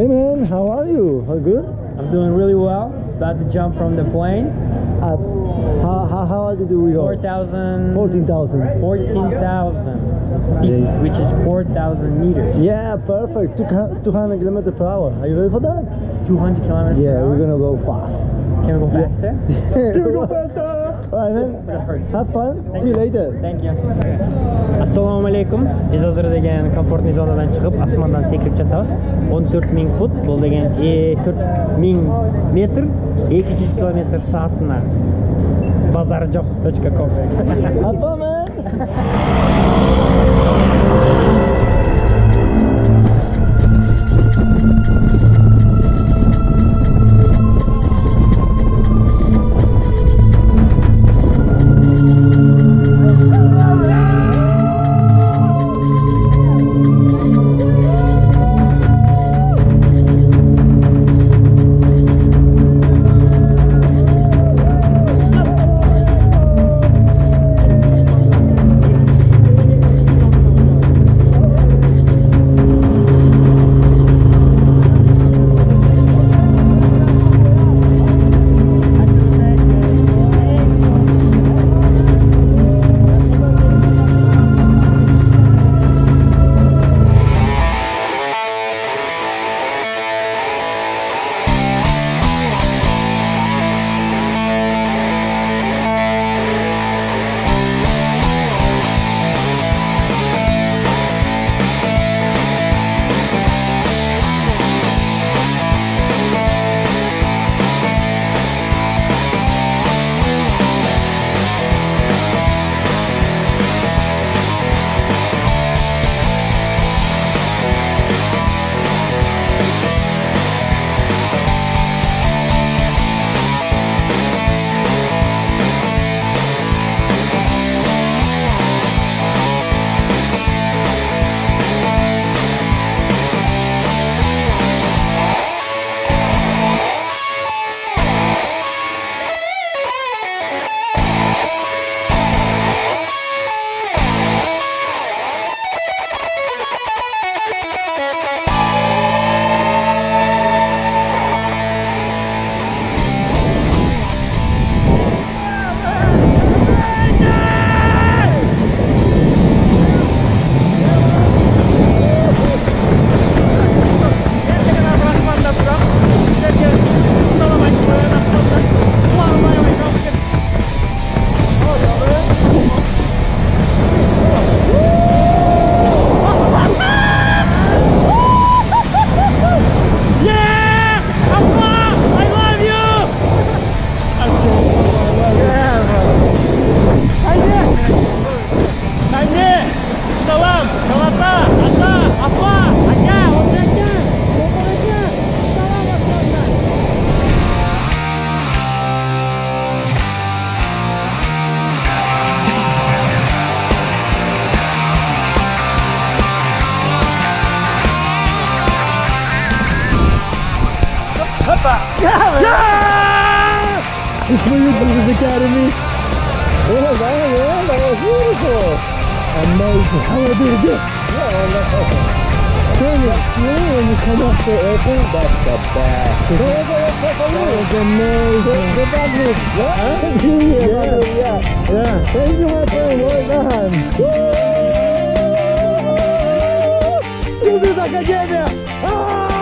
Hey man, how are you? All good? I'm doing really well. About to jump from the plane. How did we go? 14,000 feet, Yeah. which is 4,000 meters. Yeah, perfect. 200 kilometers per hour. Are you ready for that? 200 kilometers per hour. We're gonna go fast. Can we go faster? Can we go faster? Alright man, have fun. See you later. Thank you. Assalomu alaykum. Biz hozir degan komfortli zonadan chiqib osmondan sekirib chatamiz. 14,000 fut, bu degan 4,000 metr, 200 km soatni. Bazarjoq.com. Have fun man. This is YouTuber's Academy. Oh, that was beautiful. Amazing. How do I do it again? Yeah, that's awesome. Turn it, when you come off the airplane, that's the best. That was amazing. The magnet. Yeah. Thank you, my friend. Well done. Woo! YouTuber's Academy.